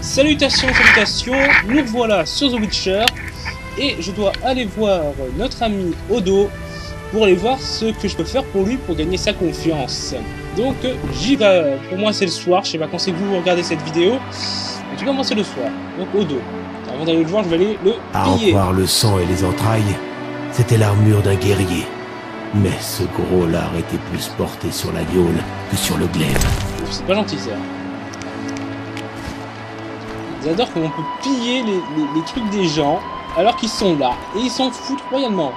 Salutations, nous voilà sur The Witcher et je dois aller voir notre ami Odo pour aller voir ce que je peux faire pour lui pour gagner sa confiance. Donc j'y vais, pour moi c'est le soir, je sais pas quand c'est que vous regardez cette vidéo, en tout cas moi c'est le soir. Donc Odo, avant d'aller le voir je vais aller le À en piller. voir le sang et les entrailles, c'était l'armure d'un guerrier. Mais ce gros lard était plus porté sur la gueule que sur le glaive. C'est pas gentil ça. J'adore comment on peut piller les trucs des gens alors qu'ils sont là et ils s'en foutent royalement.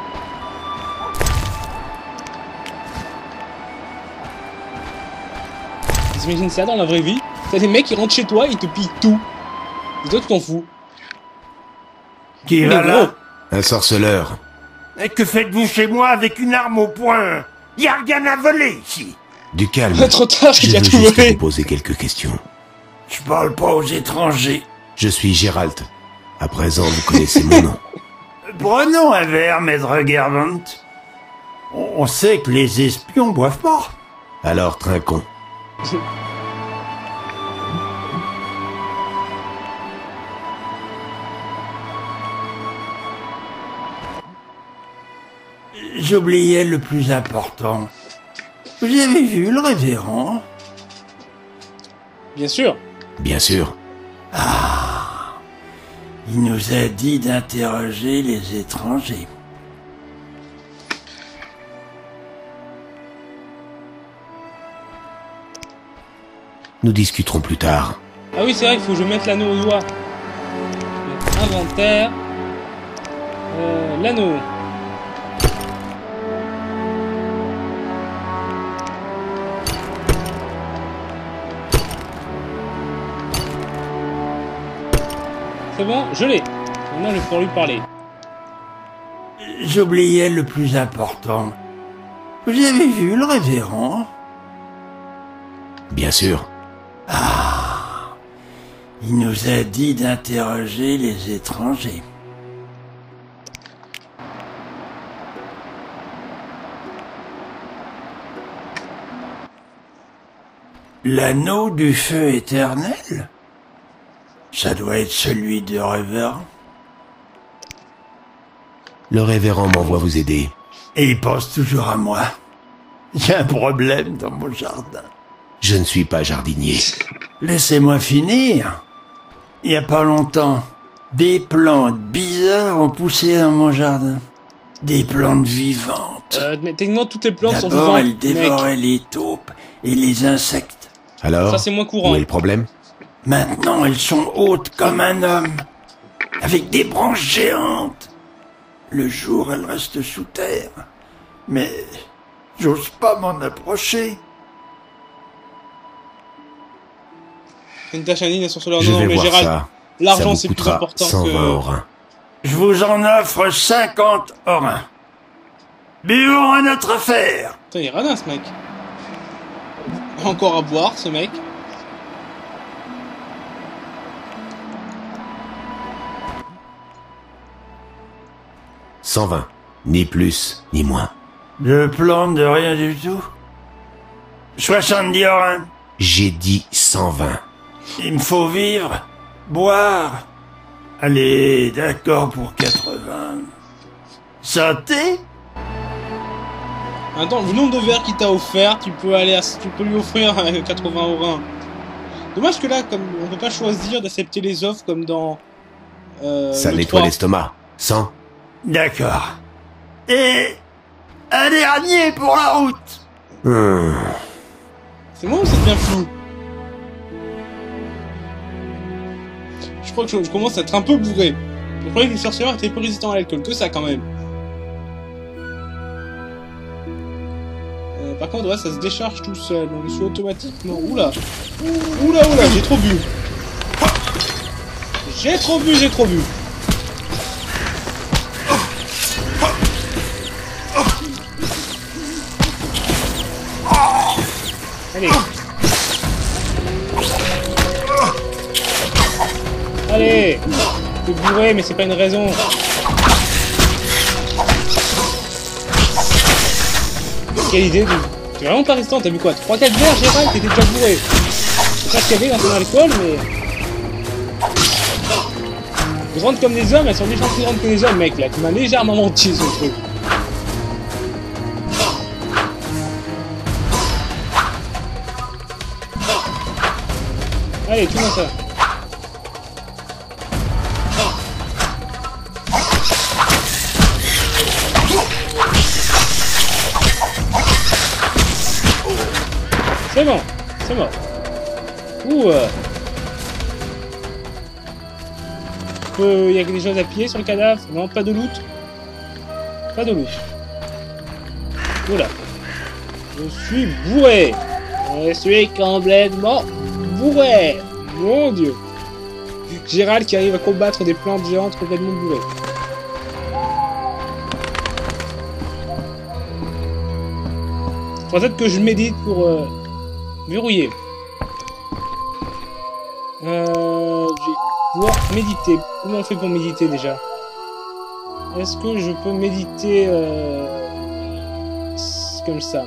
T'imagines ça dans la vraie vie? T'as des mecs qui rentrent chez toi, ils te pillent tout. Et toi tu t'en fous. Qui va là? Un sorceleur. Et que faites-vous chez moi avec une arme au poing? Y a rien à voler ici. Du calme. Trop tard, Je il veux a tout juste volé. vous poser quelques questions. Je parle pas aux étrangers. Je suis Gérald. À présent, vous connaissez mon nom. Prenons un verre, maître Gervant. On sait que les espions boivent pas. Alors, trinquons. J'oubliais le plus important. Vous avez vu le révérend? Bien sûr. Bien sûr. Il nous a dit d'interroger les étrangers. Nous discuterons plus tard. Ah oui c'est vrai, il faut que je mette l'anneau au doigt. Donc, inventaire. L'anneau. C'est bon, je l'ai. Maintenant, je vais pouvoir lui parler. J'oubliais le plus important. Vous avez vu le révérend? Bien sûr. Il nous a dit d'interroger les étrangers. L'anneau du feu éternel? Ça doit être celui de révérend. Le révérend m'envoie vous aider. Et il pense toujours à moi. Il y a un problème dans mon jardin. Je ne suis pas jardinier. Laissez-moi finir. Il y a pas longtemps, des plantes bizarres ont poussé dans mon jardin. Des plantes vivantes. Mais techniquement, toutes les plantes sont D'abord, vivantes, elles dévoraient les taupes et les insectes. Alors, Ça, c'est moins courant. où est le problème? Maintenant, elles sont hautes comme un homme, avec des branches géantes. Le jour, elles restent sous terre. Mais j'ose pas m'en approcher. Une tâche indigne sur leur Je nom, vais mais voir Gérald, ça. l'argent Ça c'est vous plus coûtera important 120 que... orins. Je vous en offre 50 orins. Buvons à notre affaire. Putain, il est radin ce mec. Encore à boire ce mec. « 120. Ni plus, ni moins. Je plante de rien du tout. 70 orins. J'ai dit 120. Il me faut vivre, boire. Allez, d'accord pour 80. Santé? Attends, le nombre de verres qu'il t'a offert, tu peux lui offrir 80 orins. Dommage que là, comme on peut pas choisir d'accepter les offres comme dans... Ça le nettoie 3. l'estomac. 100. D'accord. Et un dernier pour la route. C'est moi ou c'est bien flou? Je crois que je commence à être un peu bourré. Je croyais que le sorcier était plus résistant à l'alcool que ça quand même. Par contre, ouais, ça se décharge tout seul, donc je suis automatiquement... Oula, j'ai trop bu. J'ai trop bu. Allez. Allez. T'es bourré, mais c'est pas une raison. Quelle idée de... T'es vraiment pas résistant, t'as bu quoi? 3-4 verres, Gérald, t'étais déjà bourré. Je sais pas ce qu'il y avait dans ton alcool, mais... Grandes comme des hommes, elles sont déjà plus grandes que les hommes, mec, là. Tu m'as légèrement menti, ce truc. Allez, tout le monde ça. C'est bon, c'est mort. Ouh. Il y a des choses à piller sur le cadavre. Non, pas de loot. Pas de loot. Oula. Je suis bourré. Je suis complètement bourré. Mon dieu. Gérald qui arrive à combattre des plantes géantes complètement bourrées. Peut-être que je médite pour verrouiller. Pouvoir méditer. Comment on fait pour méditer déjà? Est-ce que je peux méditer comme ça?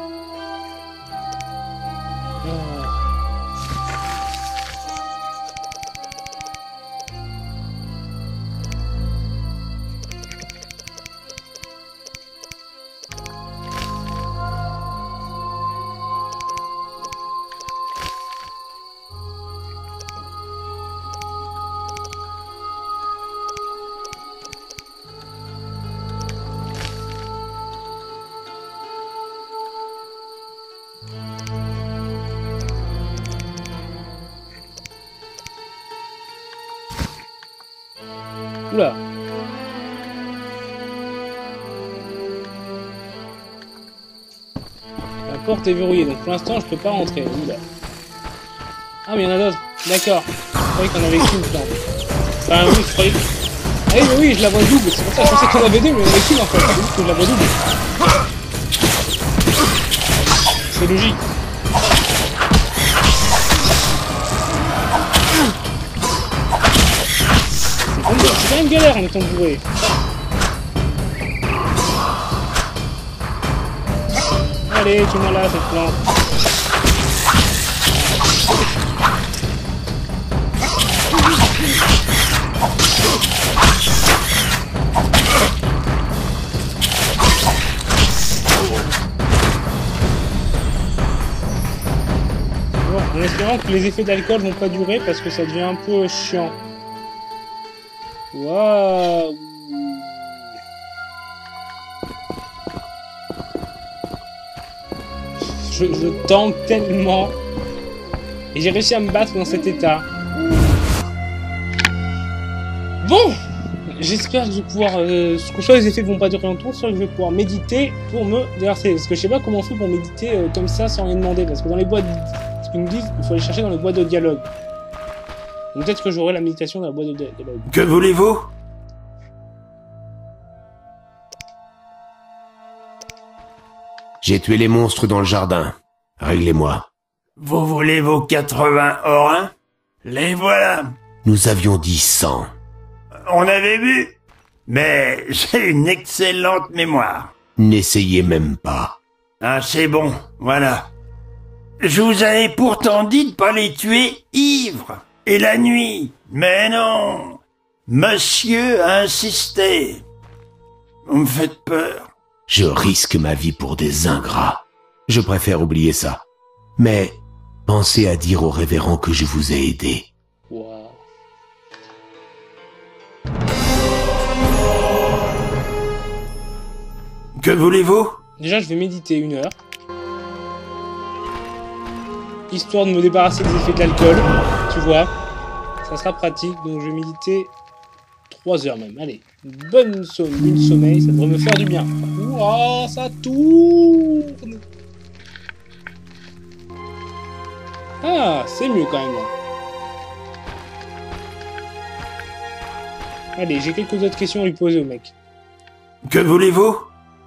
Oula. La porte est verrouillée, donc pour l'instant je peux pas rentrer. Oula. Ah mais il y en a d'autres. D'accord. Je croyais qu'on avait qu'une plante. Enfin oui, je croyais que... Ah oui, mais oui, je la vois double. C'est pour ça que je pensais qu'il y en avait deux, mais il y en avait qu'une en fait. C'est juste que je la vois double. C'est logique. C'est quand même galère en étant bourré. Allez, tu m'en là cette plante. Bon, en espérant que les effets d'alcool vont pas durer parce que ça devient un peu chiant. Waouh! Je tank tellement. Et j'ai réussi à me battre dans cet état. Bon! J'espère que je vais pouvoir... soit les effets vont pas durer longtemps, soit je vais pouvoir méditer pour me déverser. Parce que je sais pas comment on fait pour méditer comme ça sans rien demander. Parce que dans les boîtes... Ce qu'ils nous disent, il faut aller chercher dans les boîtes de dialogue. Donc peut-être que j'aurai la méditation dans la boîte de dialogue. Que voulez-vous? J'ai tué les monstres dans le jardin. Réglez-moi. Vous voulez vos 80 orins? Les voilà. Nous avions dit 100. On avait vu. Mais j'ai une excellente mémoire. N'essayez même pas. Ah, c'est bon, voilà. Je vous avais pourtant dit de pas les tuer ivres. Et la nuit. Mais non. Monsieur a insisté. Vous me faites peur. Je risque ma vie pour des ingrats. Je préfère oublier ça. Mais pensez à dire au révérend que je vous ai aidé. Wow. Que voulez-vous? Déjà, je vais méditer 1 heure. Histoire de me débarrasser des effets de l'alcool. Tu vois. Ça sera pratique. Donc, je vais méditer 3 heures même. Allez. Bonne sommeil. Ça devrait me faire du bien. Ouah, ça tourne. Ah, c'est mieux quand même. Là. Allez, j'ai quelques autres questions à lui poser au mec. Que voulez-vous?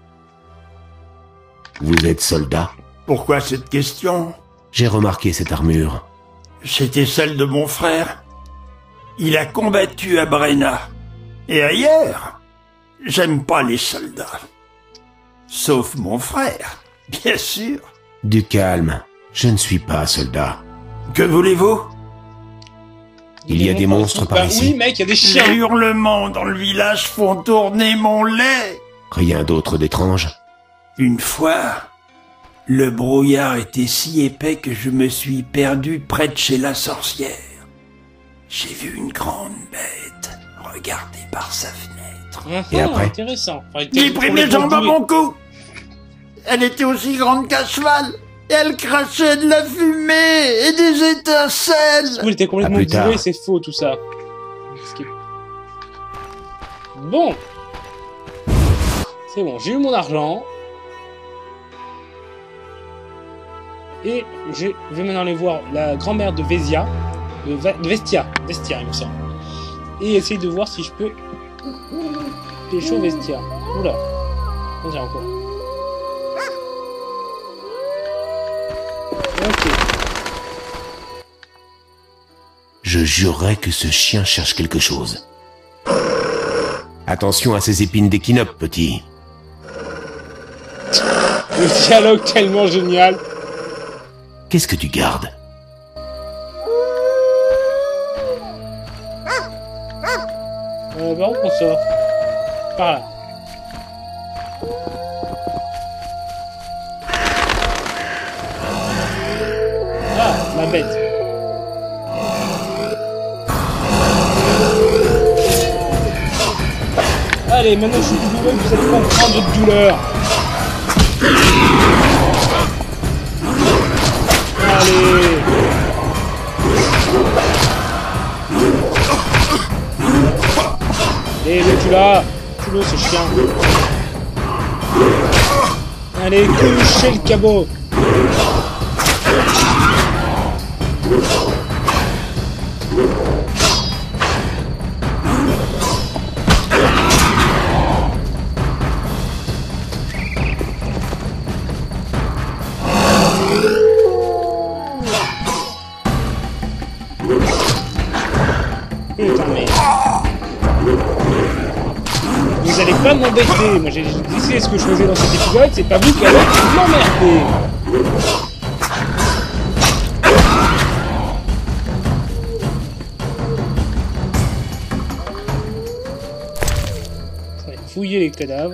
Vous êtes soldat? Pourquoi cette question? J'ai remarqué cette armure. C'était celle de mon frère. Il a combattu à Brenna. Et ailleurs. J'aime pas les soldats. Sauf mon frère, bien sûr. Du calme. Je ne suis pas soldat. Que voulez-vous? Il y a des monstres par ici. Oui, mec, il y a des chiens. Les hurlements dans le village font tourner mon lait. Rien d'autre d'étrange. Une fois, le brouillard était si épais que je me suis perdu près de chez la sorcière. J'ai vu une grande bête regarder par sa fenêtre. Et après? Intéressant. Enfin, J'ai pris mes jambes à mon cou. Elle était aussi grande qu'un cheval. Et elle crachait de la fumée et des étincelles. Il était complètement plus tard. bourré, c'est faux tout ça. Bon. C'est bon, j'ai eu mon argent. Et je vais maintenant aller voir la grand-mère de Vestia, Vestia, il me semble. Et essayer de voir si je peux pécho Vestia. Oula, non, j'ai encore. Ok. Je jurerais que ce chien cherche quelque chose. Attention à ces épines d'équinope, petit. Le dialogue tellement génial. Qu'est-ce que tu gardes? Par où on sort? Par là. Ah, ma bête. Allez, maintenant je suis douloureux, vous allez comprendre votre douleur. Allez. Et tu l'as. Tu l'as, ce chien. Allez, couchez le cabot. Putain, mais... Vous allez pas m'embêter. Moi, j'ai décidé ce que je faisais dans cet épisode. C'est pas vous qui allez m'emmerder. Fouiller les cadavres.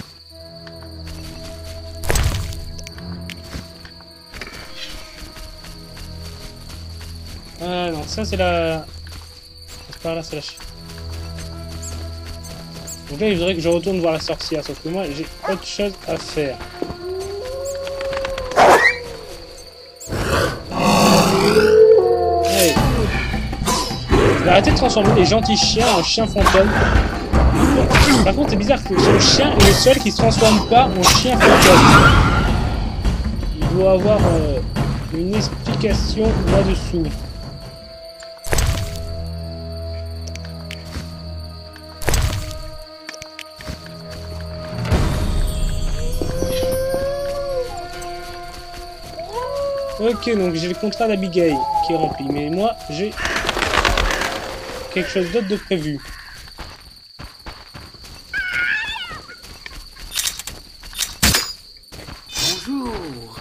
Ah non, ça c'est la... C'est par là, c'est la... Donc là, il faudrait que je retourne voir la sorcière, sauf que moi, j'ai autre chose à faire. Allez. Je vais arrêter de transformer les gentils chiens en chiens fantômes. Bon. Par contre, c'est bizarre que ce chien est le seul qui se transforme pas en chien fantôme. Il doit avoir une explication là-dessous. Ok, donc j'ai le contrat d'Abigail qui est rempli, mais moi j'ai quelque chose d'autre de prévu. Bonjour.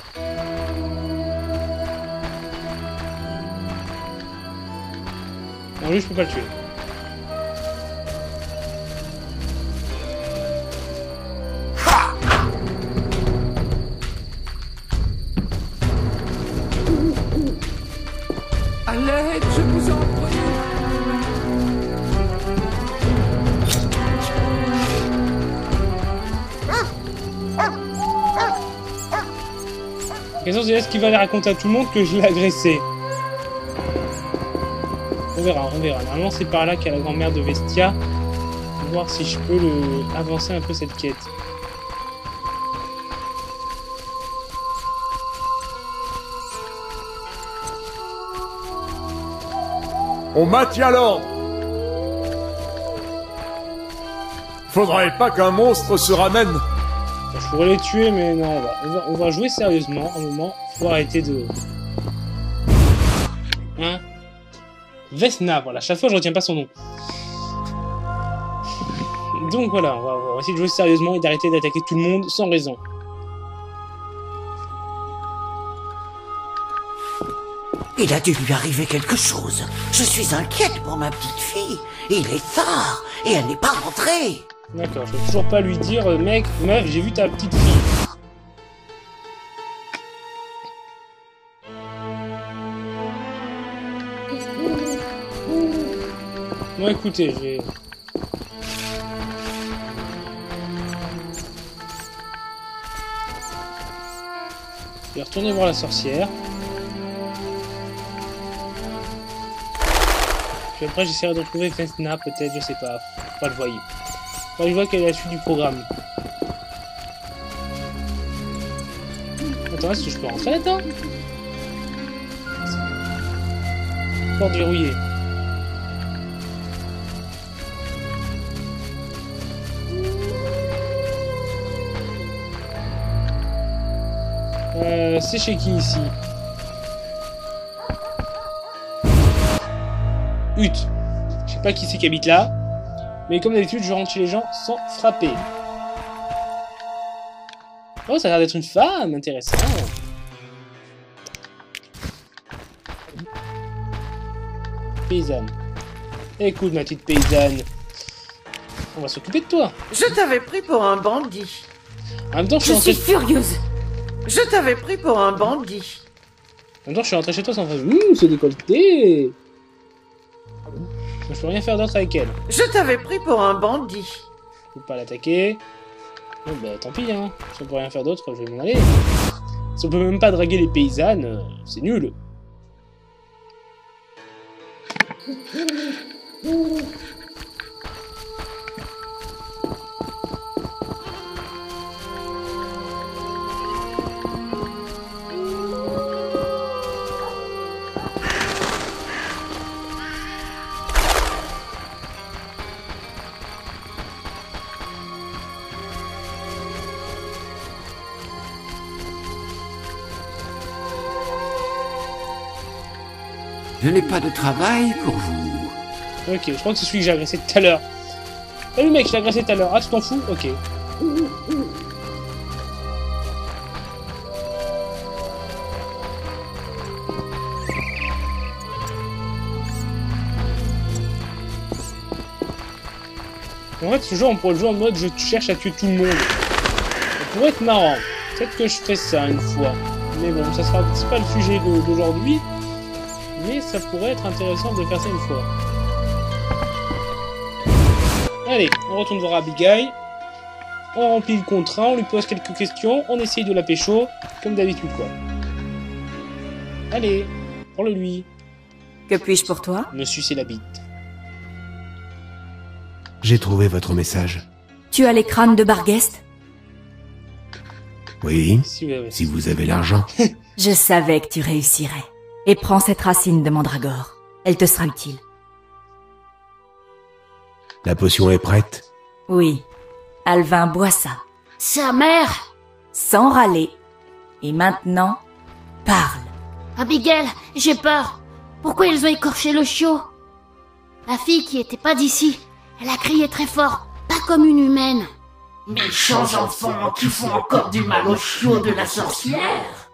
Non, lui je peux pas le tuer. À l'aide, je vous en prie. La question c'est est-ce qu'il va aller raconter à tout le monde que je l'ai agressé? On verra, on verra. Normalement c'est par là qu'il y a la grand-mère de Vestia. On va voir si je peux avancer un peu cette quête. On maintient l'ordre. Faudrait pas qu'un monstre se ramène. Je pourrais les tuer, mais non, on va jouer sérieusement. À un moment, faut arrêter de... Hein? Vesna, voilà. Chaque fois, je retiens pas son nom. Donc voilà, on va essayer de jouer sérieusement et d'arrêter d'attaquer tout le monde sans raison. Il a dû lui arriver quelque chose. Je suis inquiète pour ma petite fille. Il est tard et elle n'est pas rentrée. D'accord, je vais toujours pas lui dire, mec, meuf, j'ai vu ta petite fille. Bon, écoutez, je vais retourner voir la sorcière. Puis après, j'essaierai de retrouver Vesna, peut-être, je sais pas. Faut pas le voyer. Faut que je vois quelle est la suite du programme. Attends, est-ce que je peux rentrer là-dedans? Porte verrouillée. C'est chez qui ici? Hutte. Je sais pas qui c'est qui habite là. Mais comme d'habitude, je rentre chez les gens sans frapper. Oh, ça a l'air d'être une femme, intéressant. Paysanne. Écoute, ma petite paysanne. On va s'occuper de toi. Je t'avais pris pour un bandit. En même temps, Je suis furieuse. Je t'avais pris pour un bandit. En même temps, je suis rentré chez toi sans frapper. C'est décolleté. Je peux rien faire d'autre avec elle. Je t'avais pris pour un bandit. Je peux pas l'attaquer. Bon, bah tant pis, hein. Si on peut rien faire d'autre, je vais m'en aller. Si on peut même pas draguer les paysannes, c'est nul. Je n'ai pas de travail pour vous. Ok, je crois que c'est celui que j'ai agressé tout à l'heure. Salut mec, je l'ai agressé tout à l'heure. Ah, tu t'en fous? Ok. En fait, ce jeu, on pourrait le jouer en mode je cherche à tuer tout le monde. Ça pourrait être marrant. Peut-être que je ferai ça une fois. Mais bon, ça sera c'est pas le sujet d'aujourd'hui. Mais ça pourrait être intéressant de faire ça une fois. Allez, on retourne voir Abigail. On remplit le contrat, on lui pose quelques questions, on essaye de la pécho, comme d'habitude quoi. Allez, prends-le lui. Que puis-je pour toi? Me sucer la bite. J'ai trouvé votre message. Tu as les crânes de Barghest? Oui, Si si vous avez l'argent. Je savais que tu réussirais. Et prends cette racine de mandragore. Elle te sera utile. La potion est prête. Oui. Alvin boit ça. Sa mère! Sans râler. Et maintenant, parle. Abigail, j'ai peur. Pourquoi ils ont écorché le chiot? La fille qui était pas d'ici, elle a crié très fort, pas comme une humaine. Méchants enfants qui font encore du mal au chiot de la sorcière.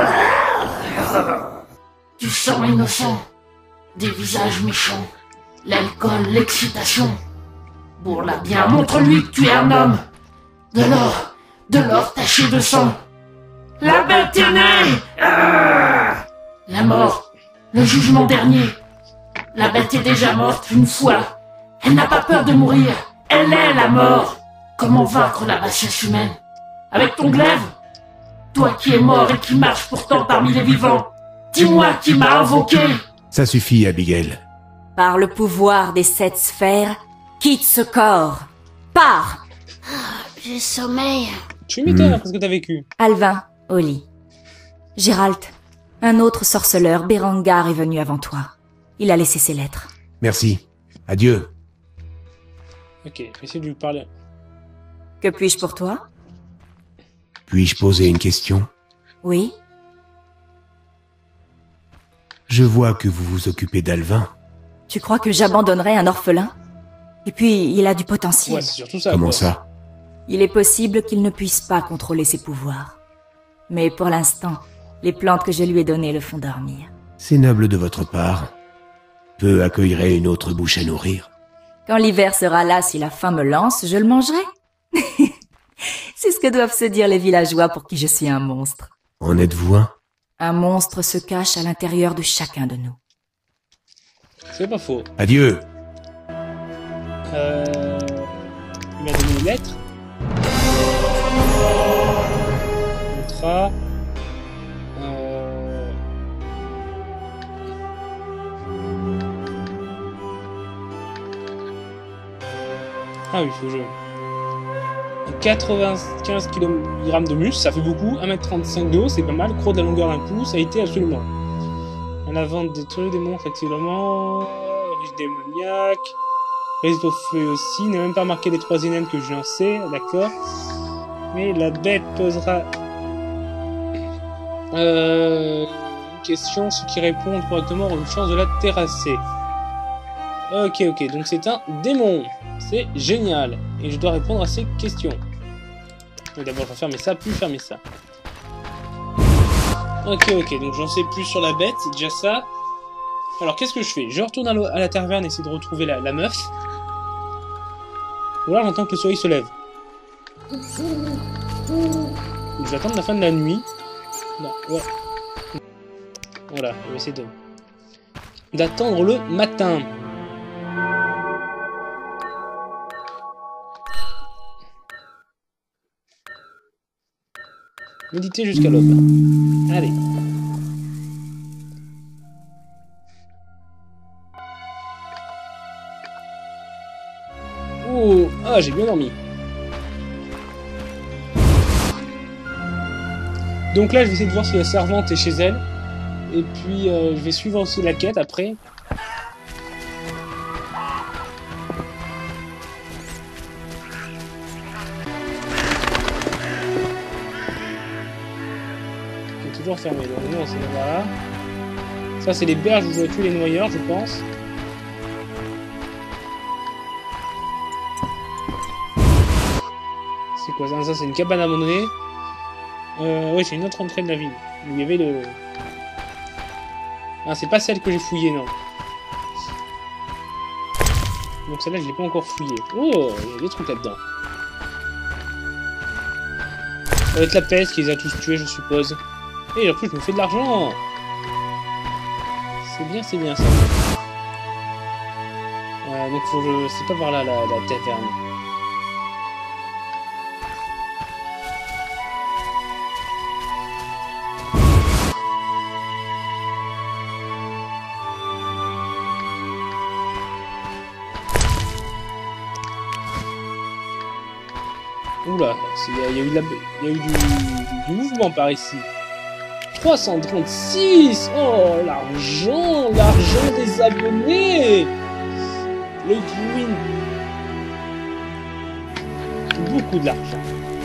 Du sang innocent, des visages méchants, l'alcool, l'excitation. Bourre-la bien, montre-lui que tu es un homme. De l'or taché de sang. La bête est née. La mort, le jugement dernier. La bête est déjà morte une fois. Elle n'a pas peur de mourir. Elle est la mort. Comment vaincre la bassesse humaine? Avec ton glaive? Toi qui es mort et qui marches pourtant parmi les vivants. Dis-moi qui m'a invoqué. Ça suffit, Abigail. Par le pouvoir des 7 sphères, quitte ce corps. Pars! J'ai sommeil. Tu m'étonnes parce que t'as vécu. Alvin, au lit. Gérald, un autre sorceleur, Berengar, est venu avant toi. Il a laissé ses lettres. Merci. Adieu. Ok, essaye de lui parler. Que puis-je pour toi? Puis-je poser une question? Oui? Je vois que vous vous occupez d'Alvin. Tu crois que j'abandonnerais un orphelin? Et puis, il a du potentiel. Ouais, c'est surtout ça. Comment quoi. ça? Il est possible qu'il ne puisse pas contrôler ses pouvoirs. Mais pour l'instant, les plantes que je lui ai données le font dormir. C'est noble de votre part. Peu accueillerait une autre bouche à nourrir. Quand l'hiver sera là, si la faim me lance, je le mangerai. C'est ce que doivent se dire les villageois pour qui je suis un monstre. En êtes-vous un? Un monstre se cache à l'intérieur de chacun de nous. C'est pas faux. Adieu. Il m'a donné une lettre. Contrat. Ah oui, faut que je... 95 kg de muscle, ça fait beaucoup. 1m35 de haut, c'est pas mal. Croc de la longueur d'un pouce, ça a été absolument. À la vente des trucs, des monstres, actuellement. Riche démoniaque. Résiste au feu aussi. N'a même pas marqué les 3 énèmes que je lançais, d'accord. Mais la bête posera... une question, ceux qui répondent correctement ont une chance de la terrasser. Ok, donc c'est un démon. C'est génial. Et je dois répondre à ces questions. D'abord, je vais fermer ça, puis fermer ça. Ok, donc j'en sais plus sur la bête, c'est déjà ça. Alors, qu'est-ce que je fais? Je retourne à la taverne, essayer de retrouver la meuf. Ou alors, j'attends que le soleil se lève. Donc, je vais attendre la fin de la nuit. Non, ouais. Voilà, on va essayer d'attendre le matin. Méditer jusqu'à l'aube. Allez. Oh, ah, j'ai bien dormi. Donc là, je vais essayer de voir si la servante est chez elle. Et puis, je vais suivre aussi la quête après. Toujours fermé, donc non, c'est voilà. Ça, c'est les berges où je tue les noyeurs, je pense. C'est quoi ça? Ça, c'est une cabane à monnaie. Oui, c'est une autre entrée de la ville. Il y avait le... Ah, c'est pas celle que j'ai fouillée, non. Donc celle-là, je l'ai pas encore fouillée. Oh, il y a des trucs là-dedans. Ça va être la peste qui les a tous tués, je suppose. Et en plus, je me fais de l'argent. C'est bien ça. Donc faut que je... C'est pas par là, la taverne. Oula, il y a eu du mouvement par ici. 336. Oh, l'argent des abonnés. Le Twin. Beaucoup de l'argent.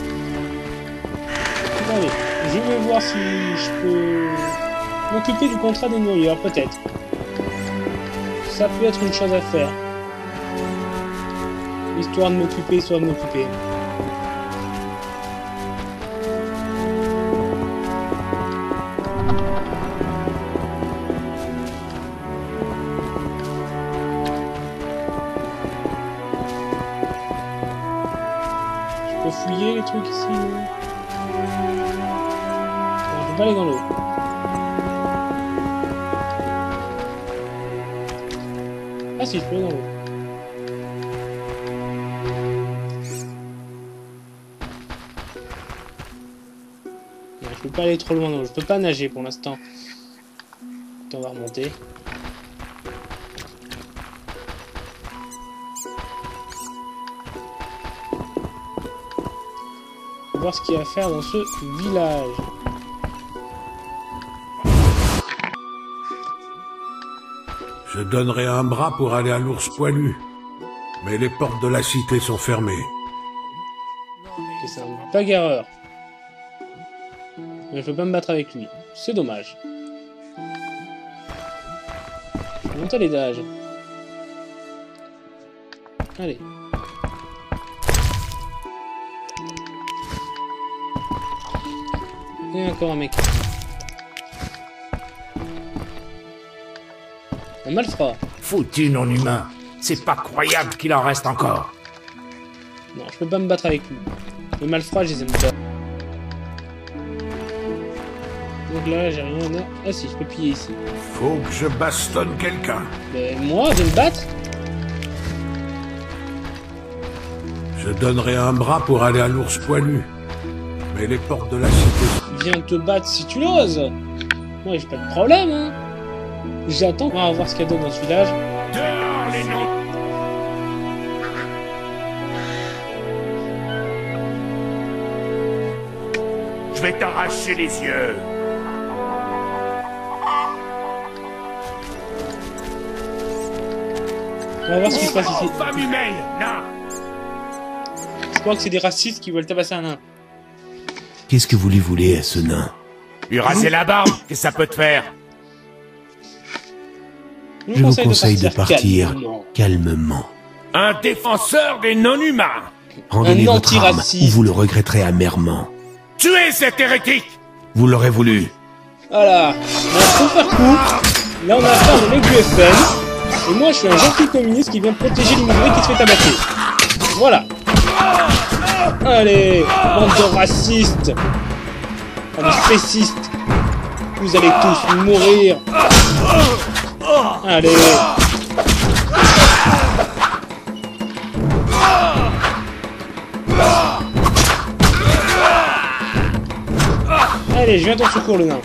Allez, je vais voir si je peux m'occuper du contrat des noyeurs, peut-être. Ça peut être une chose à faire. Histoire de m'occuper. Fouiller les trucs ici. Non, je peux pas aller dans l'eau. Ah si, je peux aller dans l'eau. Non, je peux pas aller trop loin dans l'eau. Je peux pas nager pour l'instant. On va remonter. Voir ce qu'il y a à faire dans ce village. Je donnerais un bras pour aller à l'ours poilu, mais les portes de la cité sont fermées. C'est un bagarreur. Mais je peux pas me battre avec lui. C'est dommage. Je monte à l'étage. Allez. Et encore un mec. Un malfrat. Foutu non-humain. C'est pas croyable qu'il en reste encore. Non, je peux pas me battre avec lui. Les malfrats, je les aime pas. Donc là, j'ai rien à... Ah si, je peux piller ici. Faut que je bastonne quelqu'un. Mais moi, de me battre? Je donnerai un bras pour aller à l'ours poilu. Mais les portes de la cité... Viens te battre si tu l'oses. Moi, j'ai pas de problème, hein. J'attends qu'on va voir ce qu'il y a d'autre dans ce village. Dehors les noms. Je vais t'arracher les yeux. On va voir ce qui se passe ici. Femme humaine, non. Je crois que c'est des racistes qui veulent tabasser un nain. Qu'est-ce que vous lui voulez à ce nain? Lui raser la barbe, qu'est-ce que ça peut te faire? Je vous conseille de partir calmement. Un défenseur des non-humains. Rendez-lui Un votre arme, antiraciste. ou vous le regretterez amèrement. Tuez cet hérétique. Vous l'aurez voulu. Voilà. Donc, pour faire court, là on a affaire au mec du FN. Et moi je suis un gentil communiste qui vient protéger l'immigré qui se fait tabasser. Voilà. Allez, bande de racistes. De spécistes. Vous allez tous mourir. Allez. Allez, je viens à ton secours, le nain.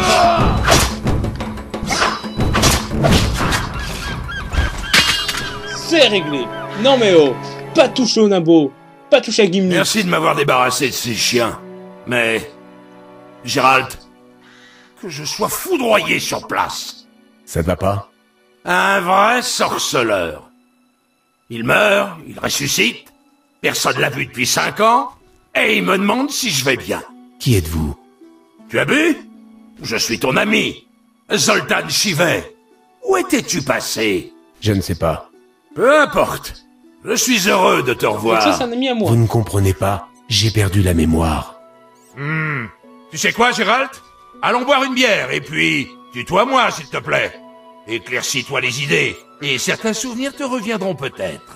C'est réglé. Non mais oh, pas toucher au Nabo, pas toucher à Gimli. Merci de m'avoir débarrassé de ces chiens. Mais... Gérald, que je sois foudroyé sur place. Ça ne va pas? Un vrai sorceleur. Il meurt, il ressuscite, personne l'a vu depuis 5 ans, et il me demande si je vais bien. Qui êtes-vous? Tu as bu? Je suis ton ami, Zoltan Chivet. Où étais-tu passé? Je ne sais pas. Peu importe. Je suis heureux de te Donc revoir. ça, c'est un ami à moi. Vous ne comprenez pas. J'ai perdu la mémoire. Tu sais quoi, Gérald? Allons boire une bière, et puis... tutoie-moi, s'il te plaît. Éclaircis-toi les idées, et certains souvenirs te reviendront peut-être.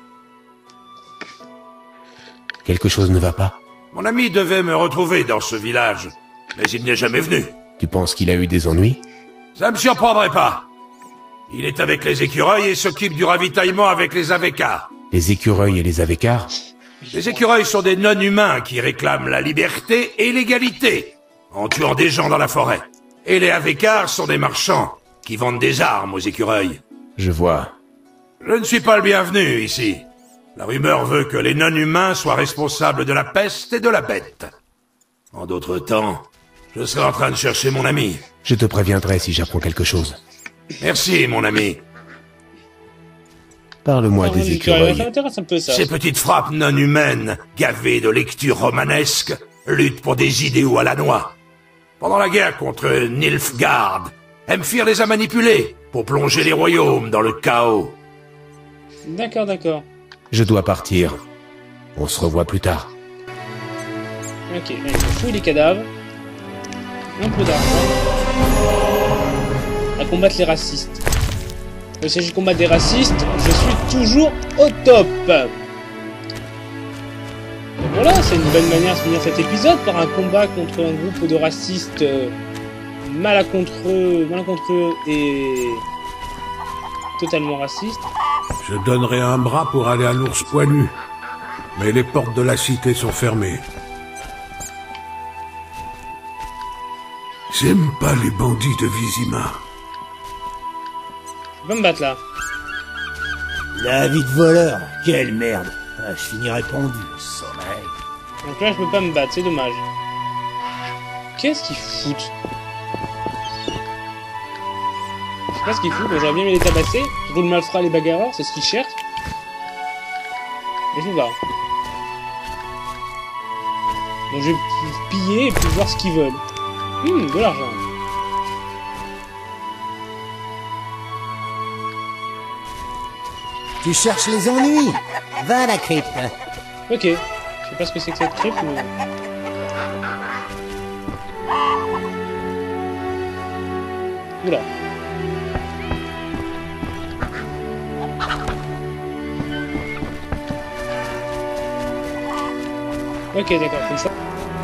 Quelque chose ne va pas? Mon ami devait me retrouver dans ce village, mais il n'est jamais venu. Tu penses qu'il a eu des ennuis? Ça me surprendrait pas. Il est avec les écureuils et s'occupe du ravitaillement avec les Avekars. Les écureuils et les Avekars? Les écureuils sont des non-humains qui réclament la liberté et l'égalité, en tuant des gens dans la forêt. Et les Avekars sont des marchands qui vendent des armes aux écureuils. Je vois. Je ne suis pas le bienvenu ici. La rumeur veut que les non-humains soient responsables de la peste et de la bête. En d'autres temps, je serai en train de chercher mon ami. Je te préviendrai si j'apprends quelque chose. Merci, mon ami. Parle-moi Ça des écureuils. m'intéresse un peu ça. Ces petites frappes non humaines, gavées de lectures romanesques, luttent pour des idéaux à la noix. Pendant la guerre contre Nilfgaard, Emfir les a manipulés pour plonger les royaumes dans le chaos. D'accord, d'accord. Je dois partir. On se revoit plus tard. Ok, allez, je fouille les cadavres. Un peu d'argent. À combattre les racistes. Quand il s'agit de combattre des racistes, je suis toujours au top. Et voilà, c'est une bonne manière de finir cet épisode par un combat contre un groupe de racistes malencontreux et totalement racistes. Je donnerai un bras pour aller à l'ours poilu. Mais les portes de la cité sont fermées. J'aime pas les bandits de Vizima. Je vais me battre là. La vie de voleur, quelle merde. Ah, je finirai pendu au sommeil. Donc là, je peux pas me battre, c'est dommage. Qu'est-ce qu'ils foutent? Je sais pas ce qu'ils foutent, j'aurais bien aimé les tabasser. Surtout le malfrat, les bagarreurs, c'est ce qu'ils cherchent. Et je me barre. Donc je vais piller et puis voir ce qu'ils veulent. De l'argent. Tu cherches les ennuis. Va à la crypte. Ok. Je sais pas ce que c'est que cette crypte, mais... Oula. Ok, d'accord, comme ça.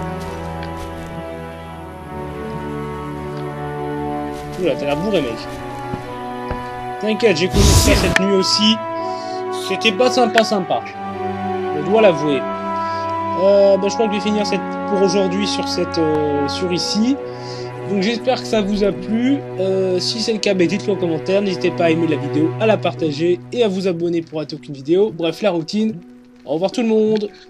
Oula, t'as l'air bourré, mec. T'inquiète, j'ai connu ça cette nuit aussi. C'était pas sympa. Je dois l'avouer. Je crois que je vais finir pour aujourd'hui sur ici. Donc j'espère que ça vous a plu. Si c'est le cas, dites-le en commentaire. N'hésitez pas à aimer la vidéo, à la partager et à vous abonner pour rater aucune vidéo. Bref, la routine. Au revoir tout le monde.